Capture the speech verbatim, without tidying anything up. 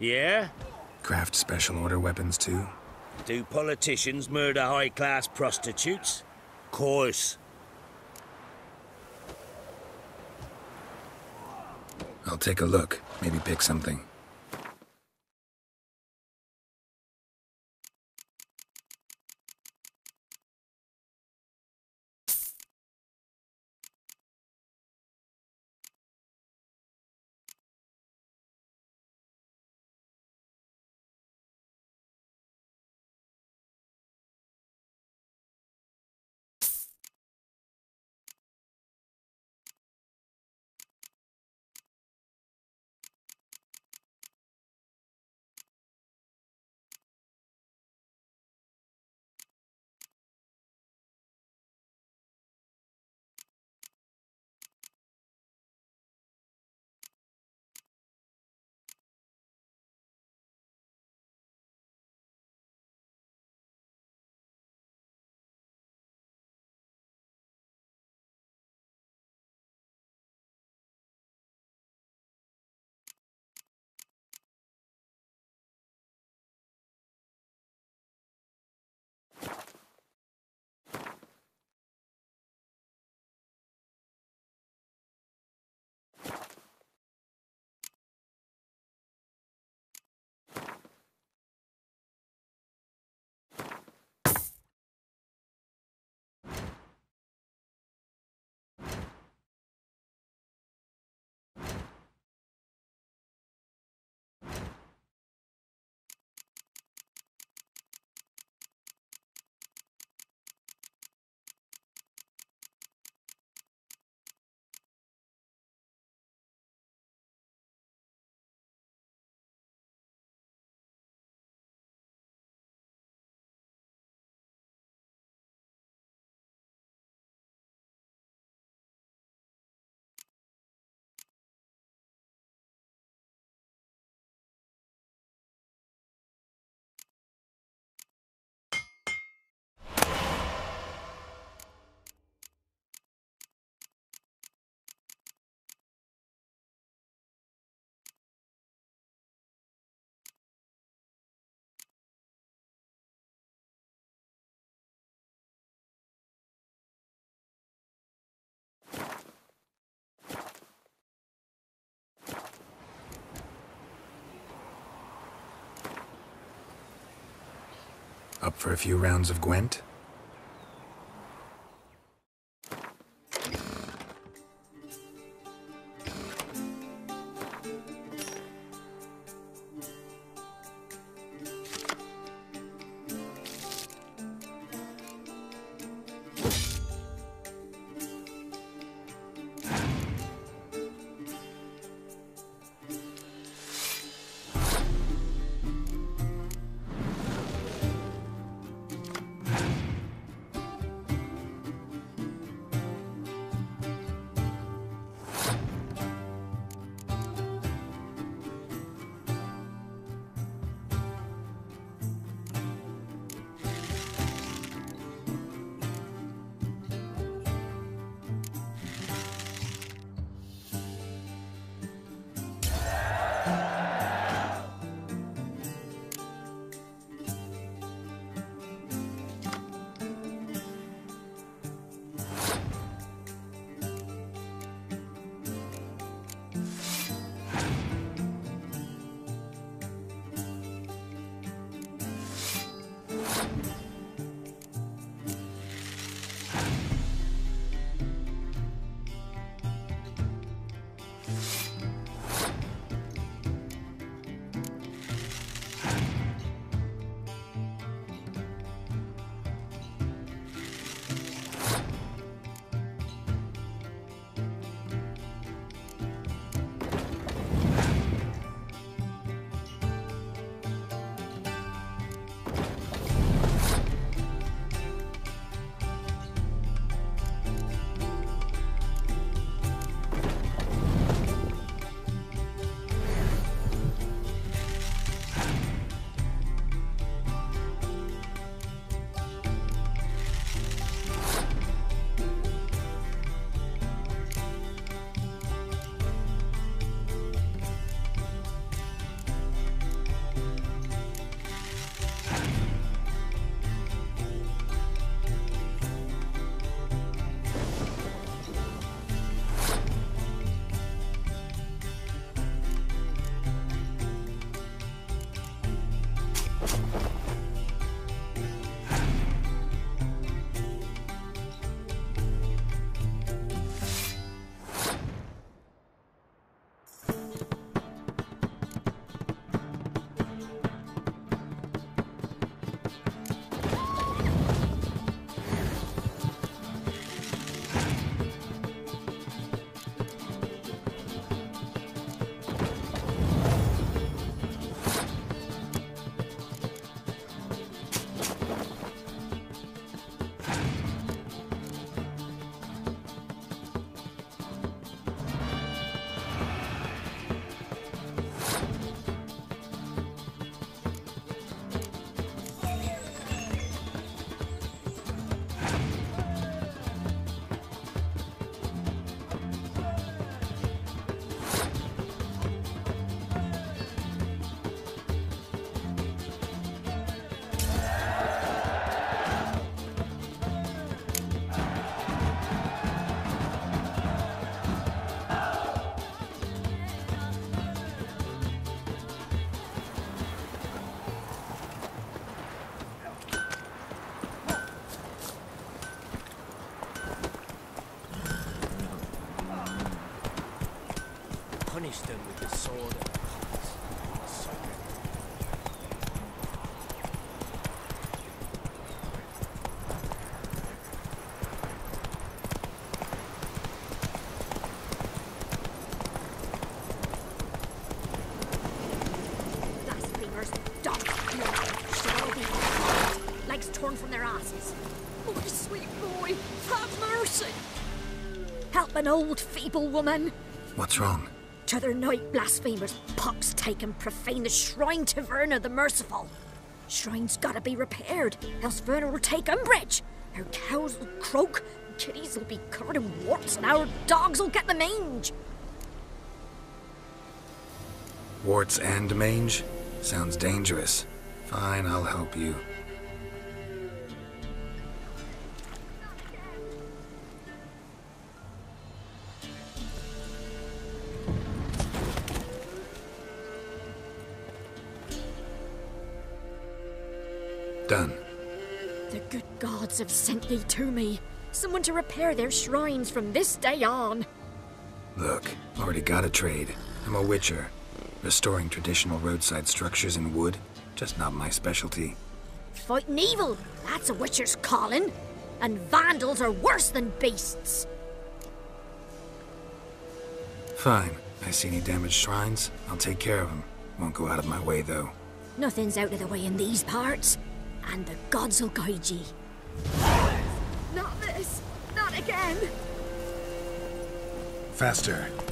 Yeah? Craft special order weapons too? Do politicians murder high-class prostitutes? Course. I'll take a look. Maybe pick something. Up for a few rounds of Gwent? punish them with the sword of gods. Blasphemers, dogs, blood, should all be legs torn from their asses. Oh, my sweet boy, have mercy! Help an old, feeble woman. What's wrong? T'other night, blasphemers, pox take and profane the shrine to Verna the Merciful. Shrine's gotta be repaired, else Verna will take umbrage. Our cows will croak, kitties will be covered in warts, and our dogs will get the mange. Warts and mange? Sounds dangerous. Fine, I'll help you. Done. The good gods have sent thee to me. Someone to repair their shrines from this day on. Look, already got a trade. I'm a witcher. Restoring traditional roadside structures in wood, just not my specialty. Fighting evil, that's a witcher's calling. And vandals are worse than beasts. Fine. I see any damaged shrines, I'll take care of them. Won't go out of my way, though. Nothing's out of the way in these parts. And the gods will guide ye. Not this! Not again! Faster.